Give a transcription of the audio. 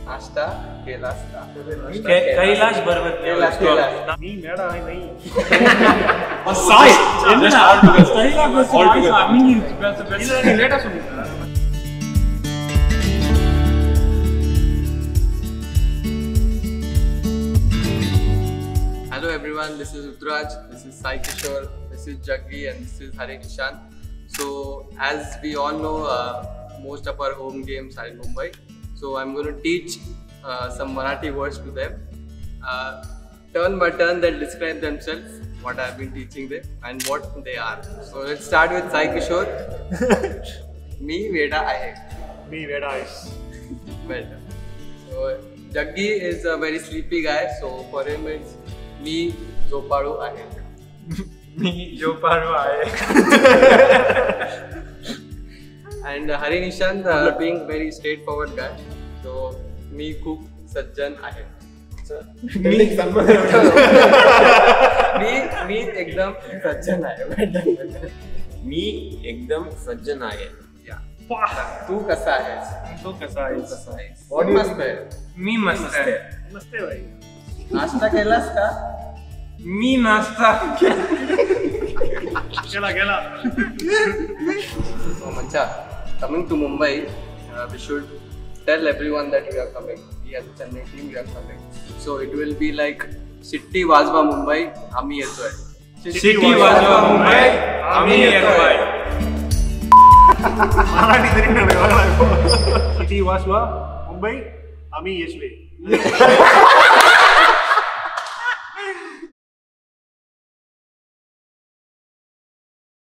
नाश्ता केलास का? कैलाश पर्वत कैलाश नहीं मेरा नहीं Sai Hello everyone, this is Uttaraj, this is Sai Kishore, this is Jaggi and this is Hari Nishan. So as we all know, most of our home games are in Mumbai. So I'm going to teach some Marathi words to them. Turn by turn they'll describe themselves, what I've been teaching them and what they are. So let's start with Sai Kishore. Me Veda Ahe. me Veda is Well, so Jaggi is a very sleepy guy, so for him it's me Zoparu Ahe. मी जो पारो आहे And Hari Nishan being very straightforward guy, so me खूप सज्जन आहे. मी एकदम सज्जन आहे. मी एकदम सज्जन आहे. तू कसा आहेस? तो कसा आहे What मस्त आहे. मी मस्त आहे. मस्त आहे भाई नाश्ता केलास का? मी नाश्ता गेला So Mancha, coming to Mumbai, we should tell everyone that we are coming. We as a Chennai team, we are coming. So it will be like City Wazwa Mumbai, आम्ही येतोय. सिटी वाजवा मुंबई आम्ही येतोय. मराठी तरी नाही सिटी वासवा मुंबई आम्ही येशवे